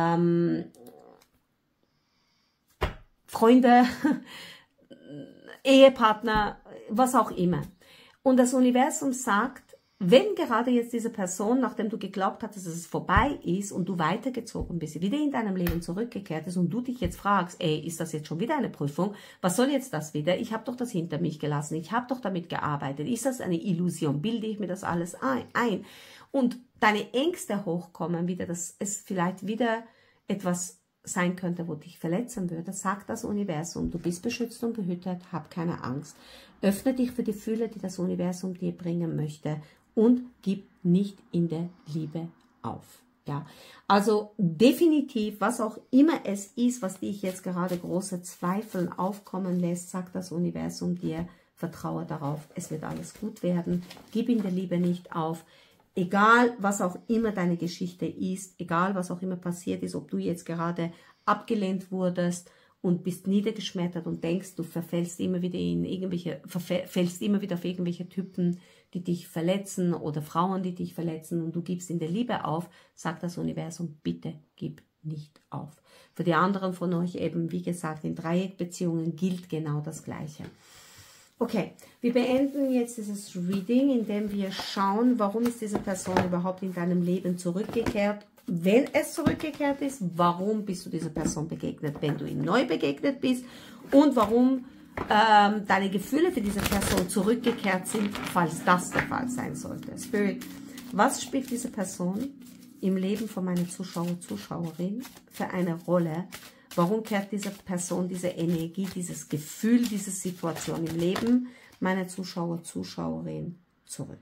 Freunde, Ehepartner, was auch immer. Und das Universum sagt, wenn gerade jetzt diese Person, nachdem du geglaubt hattest, dass es vorbei ist und du weitergezogen bist, wieder in deinem Leben zurückgekehrt ist und du dich jetzt fragst, ey, ist das jetzt schon wieder eine Prüfung? Was soll jetzt das wieder? Ich habe doch das hinter mich gelassen. Ich habe doch damit gearbeitet. Ist das eine Illusion? Bilde ich mir das alles ein? Und deine Ängste hochkommen wieder, dass es vielleicht wieder etwas sein könnte, wo dich verletzen würde, sagt das Universum, du bist beschützt und behütet, hab keine Angst. Öffne dich für die Fülle, die das Universum dir bringen möchte und gib nicht in der Liebe auf. Ja, also definitiv, was auch immer es ist, was dich jetzt gerade große Zweifel aufkommen lässt, sagt das Universum dir, vertraue darauf, es wird alles gut werden, gib in der Liebe nicht auf. Egal, was auch immer deine Geschichte ist, egal, was auch immer passiert ist, ob du jetzt gerade abgelehnt wurdest und bist niedergeschmettert und denkst, du fällst immer wieder auf irgendwelche Typen, die dich verletzen oder Frauen, die dich verletzen und du gibst in der Liebe auf, sagt das Universum, bitte gib nicht auf. Für die anderen von euch eben, wie gesagt, in Dreieckbeziehungen gilt genau das Gleiche. Okay, wir beenden jetzt dieses Reading, indem wir schauen, warum ist diese Person überhaupt in deinem Leben zurückgekehrt. Wenn es zurückgekehrt ist, warum bist du dieser Person begegnet, wenn du ihm neu begegnet bist und warum deine Gefühle für diese Person zurückgekehrt sind, falls das der Fall sein sollte. Spirit, was spielt diese Person im Leben von meiner Zuschauer, Zuschauerin für eine Rolle? Warum kehrt diese Person, diese Energie, dieses Gefühl, diese Situation im Leben meiner Zuschauer, Zuschauerin zurück?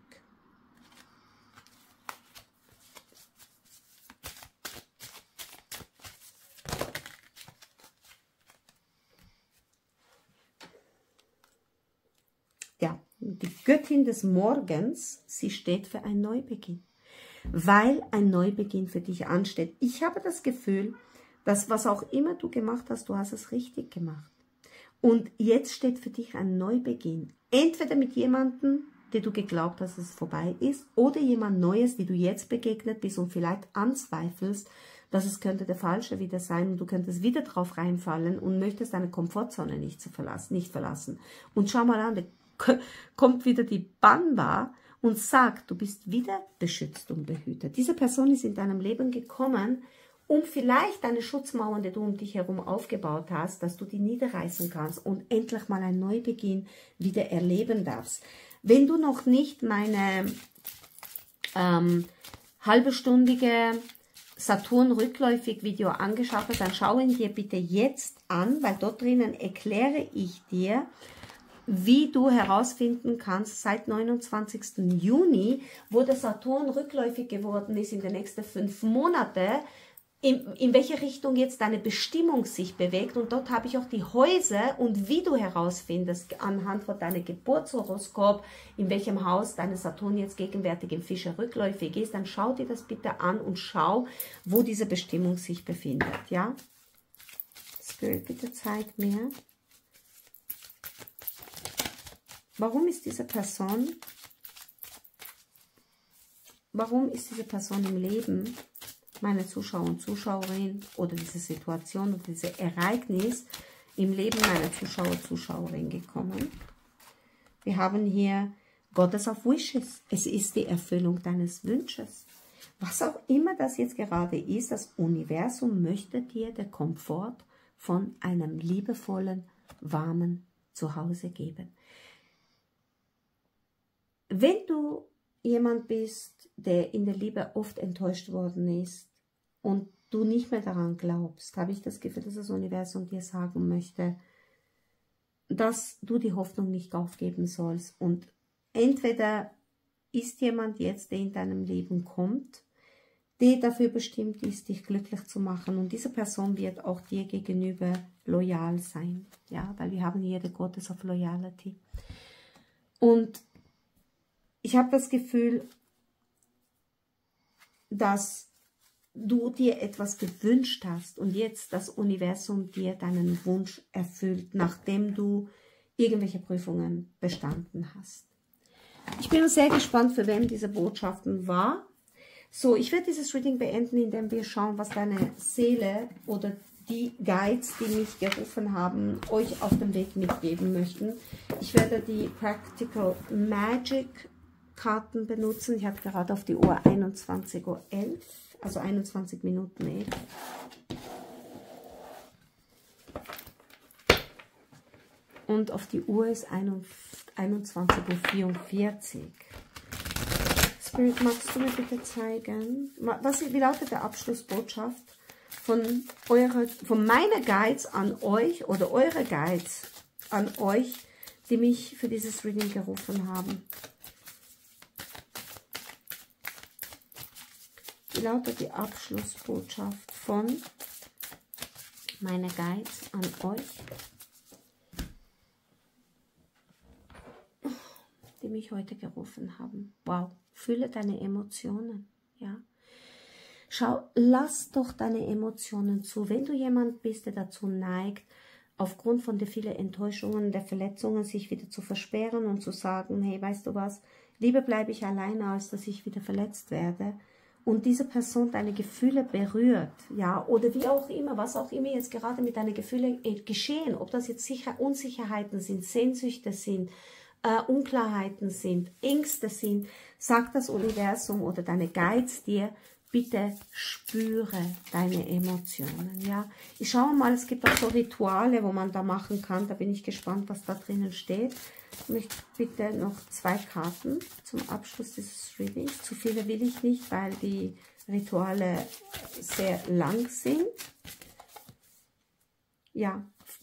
Ja, die Göttin des Morgens, sie steht für einen Neubeginn, weil ein Neubeginn für dich ansteht. Ich habe das Gefühl, dass was auch immer du gemacht hast, du hast es richtig gemacht. Und jetzt steht für dich ein Neubeginn. Entweder mit jemandem, der du geglaubt hast, dass es vorbei ist, oder jemand Neues, die du jetzt begegnet bist und vielleicht anzweifelst, dass es könnte der Falsche wieder sein und du könntest wieder drauf reinfallen und möchtest deine Komfortzone nicht verlassen. Und schau mal an, da kommt wieder die Banba und sagt, du bist wieder beschützt und behütet. Diese Person ist in deinem Leben gekommen, um vielleicht deine Schutzmauern, die du um dich herum aufgebaut hast, dass du die niederreißen kannst und endlich mal einen Neubeginn wieder erleben darfst. Wenn du noch nicht meine halbstündige Saturn-Rückläufig-Video angeschaut hast, dann schau ihn dir bitte jetzt an, weil dort drinnen erkläre ich dir, wie du herausfinden kannst, seit 29. Juni, wo der Saturn rückläufig geworden ist in den nächsten 5 Monaten, in welche Richtung jetzt deine Bestimmung sich bewegt. Und dort habe ich auch die Häuser und wie du herausfindest anhand von deinem Geburtshoroskop, in welchem Haus deine Saturn jetzt gegenwärtig im Fischer rückläufig ist. Dann schau dir das bitte an und schau, wo diese Bestimmung sich befindet. Ja? Spirit, bitte zeig mir, warum ist diese Person im Leben meine Zuschauer und Zuschauerin oder diese Situation oder dieses Ereignis im Leben meiner Zuschauer, Zuschauerin gekommen. Wir haben hier Goddess of Wishes. Es ist die Erfüllung deines Wünsches. Was auch immer das jetzt gerade ist, das Universum möchte dir den Komfort von einem liebevollen, warmen Zuhause geben. wenn du jemand bist, der in der Liebe oft enttäuscht worden ist und du nicht mehr daran glaubst, habe ich das Gefühl, dass das Universum dir sagen möchte, dass du die Hoffnung nicht aufgeben sollst. Und entweder ist jemand jetzt, der in deinem Leben kommt, der dafür bestimmt ist, dich glücklich zu machen. Und diese Person wird auch dir gegenüber loyal sein. Ja, weil wir haben hier the Goddess of Loyalty. Und ich habe das Gefühl, dass du dir etwas gewünscht hast und jetzt das Universum dir deinen Wunsch erfüllt, nachdem du irgendwelche Prüfungen bestanden hast. Ich bin sehr gespannt, für wen diese Botschaften war. So, ich werde dieses Reading beenden, indem wir schauen, was deine Seele oder die Guides, die mich gerufen haben, euch auf dem Weg mitgeben möchten. Ich werde die Practical Magic Karten benutzen. Ich habe gerade auf die Uhr 21:11 Uhr, also 21 Minuten 11. Und auf die Uhr ist 21:44 Uhr. Spirit, magst du mir bitte zeigen, wie lautet der Abschlussbotschaft von meiner Guides an euch oder eure Guides an euch, die mich für dieses Reading gerufen haben? Wie lautet die Abschlussbotschaft von meiner Guides an euch, die mich heute gerufen haben? Wow, fühle deine Emotionen, ja. Schau, lass doch deine Emotionen zu. Wenn du jemand bist, der dazu neigt, aufgrund von der vielen Enttäuschungen, der Verletzungen, sich wieder zu versperren und zu sagen, hey, weißt du was, lieber bleibe ich alleine, als dass ich wieder verletzt werde. Und diese Person deine Gefühle berührt, ja, oder wie auch immer, was auch immer jetzt gerade mit deinen Gefühlen geschehen, ob das jetzt Unsicherheiten sind, Sehnsüchte sind, Unklarheiten sind, Ängste sind, sagt das Universum oder deine Guides dir, bitte spüre deine Emotionen, ja. Ich schaue mal, es gibt auch so Rituale, wo man da machen kann, da bin ich gespannt, was da drinnen steht. Ich möchte bitte noch 2 Karten zum Abschluss dieses Readings. Zu viele will ich nicht, weil die Rituale sehr lang sind. Ja,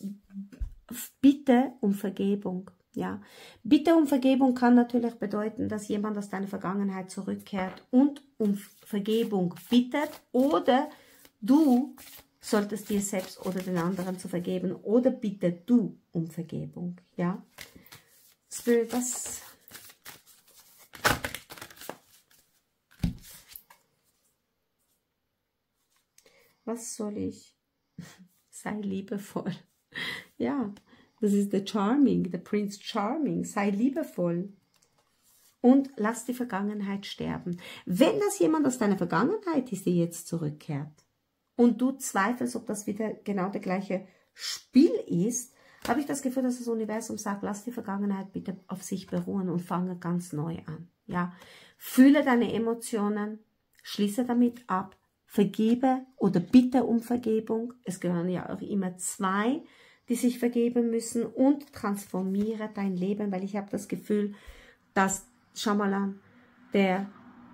bitte um Vergebung. Ja, Bitte um Vergebung kann natürlich bedeuten, dass jemand aus deiner Vergangenheit zurückkehrt und um Vergebung bittet, oder du solltest dir selbst oder den anderen zu vergeben, oder bitte du um Vergebung. Ja, Spirit, was soll ich? Sei liebevoll. Ja, das ist der Charming, der Prince Charming. Sei liebevoll und lass die Vergangenheit sterben. Wenn das jemand aus deiner Vergangenheit ist, die jetzt zurückkehrt und du zweifelst, ob das wieder genau der gleiche Spiel ist, habe ich das Gefühl, dass das Universum sagt, lass die Vergangenheit bitte auf sich beruhen und fange ganz neu an. Ja, fühle deine Emotionen, schließe damit ab, vergebe oder bitte um Vergebung. Es gehören ja auch immer 2, die sich vergeben müssen, und transformiere dein Leben, weil ich habe das Gefühl, dass, schau mal an, der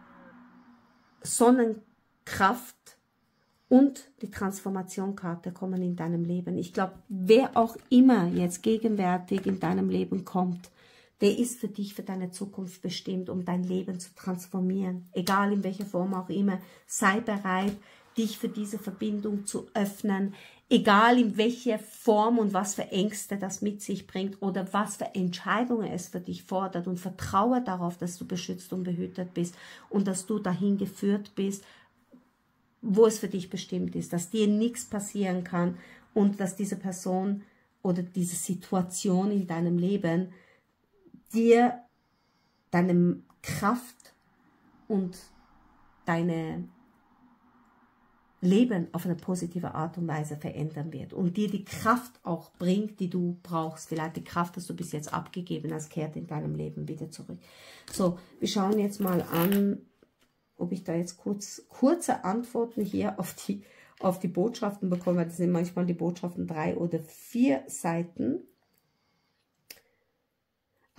Sonnenkraft und die Transformationkarte kommen in deinem Leben. Ich glaube, wer auch immer jetzt gegenwärtig in deinem Leben kommt, der ist für dich, für deine Zukunft bestimmt, um dein Leben zu transformieren. Egal in welcher Form auch immer, sei bereit, dich für diese Verbindung zu öffnen, egal in welcher Form und was für Ängste das mit sich bringt oder was für Entscheidungen es für dich fordert, und vertraue darauf, dass du beschützt und behütet bist und dass du dahin geführt bist, wo es für dich bestimmt ist, dass dir nichts passieren kann und dass diese Person oder diese Situation in deinem Leben dir deine Kraft und deine Leben auf eine positive Art und Weise verändern wird und dir die Kraft auch bringt, die du brauchst. Vielleicht die Kraft, die du bis jetzt abgegeben hast, kehrt in deinem Leben wieder zurück. So, wir schauen jetzt mal an, ob ich da jetzt kurze Antworten hier auf die Botschaften bekomme. Das sind manchmal die Botschaften 3 oder 4 Seiten.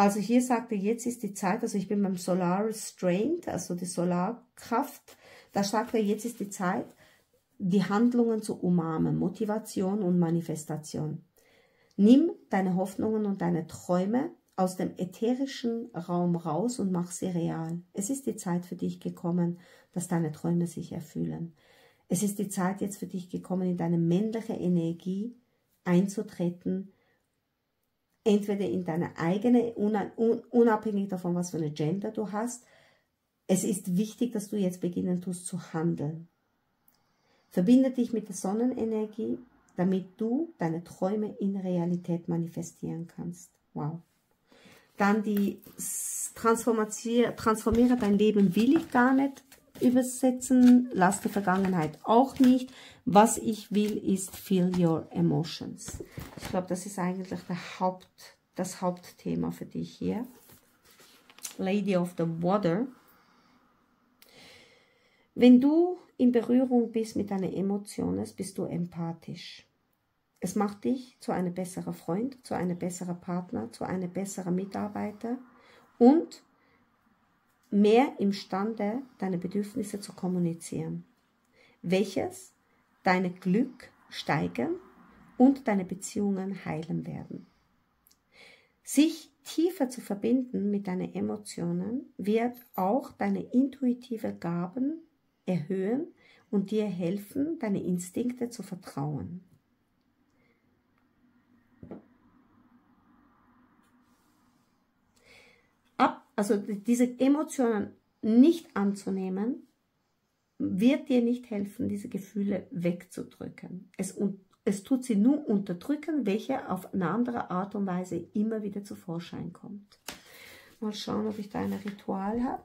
Also hier sagt er, jetzt ist die Zeit, also ich bin beim Solar Strength, also die Solarkraft, da sagt er, jetzt ist die Zeit, die Handlungen zu umarmen, Motivation und Manifestation. Nimm deine Hoffnungen und deine Träume aus dem ätherischen Raum raus und mach sie real. Es ist die Zeit für dich gekommen, dass deine Träume sich erfüllen. Es ist die Zeit jetzt für dich gekommen, in deine männliche Energie einzutreten, entweder in deine eigene, unabhängig davon, was für eine Gender du hast. Es ist wichtig, dass du jetzt beginnen tust zu handeln. Verbinde dich mit der Sonnenenergie, damit du deine Träume in Realität manifestieren kannst. Wow. Dann die transformiere dein Leben will ich gar nicht übersetzen. Lass die Vergangenheit auch nicht. Was ich will, ist feel your emotions. Ich glaube, das ist eigentlich das Hauptthema für dich hier. Lady of the Water. Wenn du in Berührung bist mit deinen Emotionen, bist du empathisch. Es macht dich zu einem besseren Freund, zu einem besseren Partner, zu einem besseren Mitarbeiter und mehr imstande, deine Bedürfnisse zu kommunizieren, welches dein Glück steigern und deine Beziehungen heilen werden. Sich tiefer zu verbinden mit deinen Emotionen wird auch deine intuitive Gaben erhöhen und dir helfen, deine Instinkte zu vertrauen. Also diese Emotionen nicht anzunehmen, wird dir nicht helfen, diese Gefühle wegzudrücken. Es tut sie nur unterdrücken, welche auf eine andere Art und Weise immer wieder zu Vorschein kommt. Mal schauen, ob ich da ein Ritual habe.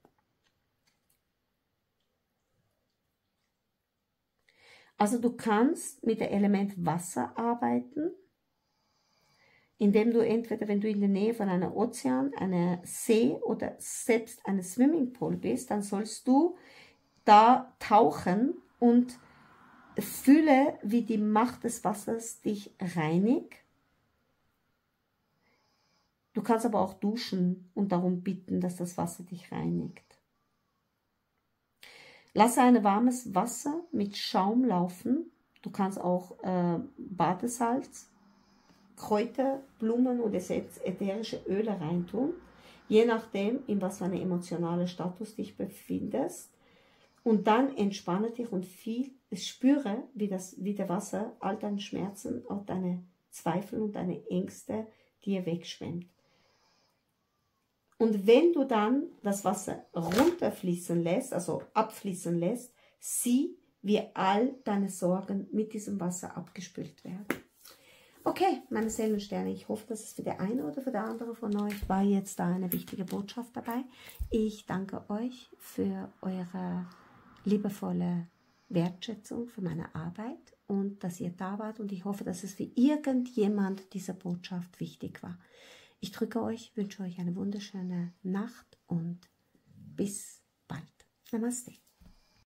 Also du kannst mit dem Element Wasser arbeiten, indem du entweder, wenn du in der Nähe von einem Ozean, einem See oder selbst einem Swimmingpool bist, dann sollst du da tauchen und fühle, wie die Macht des Wassers dich reinigt. Du kannst aber auch duschen und darum bitten, dass das Wasser dich reinigt. Lasse ein warmes Wasser mit Schaum laufen. Du kannst auch Badesalz, Kräuter, Blumen und ätherische Öle reintun, je nachdem, in was für einem emotionalen Status dich befindest. Und dann entspanne dich und spüre, wie der Wasser all deine Schmerzen, auch deine Zweifel und deine Ängste dir wegschwemmt. Und wenn du dann das Wasser runterfließen lässt, also abfließen lässt, sieh, wie all deine Sorgen mit diesem Wasser abgespült werden. Okay, meine Seelensterne, ich hoffe, dass es für der eine oder für der andere von euch war jetzt da eine wichtige Botschaft dabei. Ich danke euch für eure liebevolle Wertschätzung für meine Arbeit und dass ihr da wart und ich hoffe, dass es für irgendjemand diese Botschaft wichtig war. Ich drücke euch, wünsche euch eine wunderschöne Nacht und bis bald. Namaste.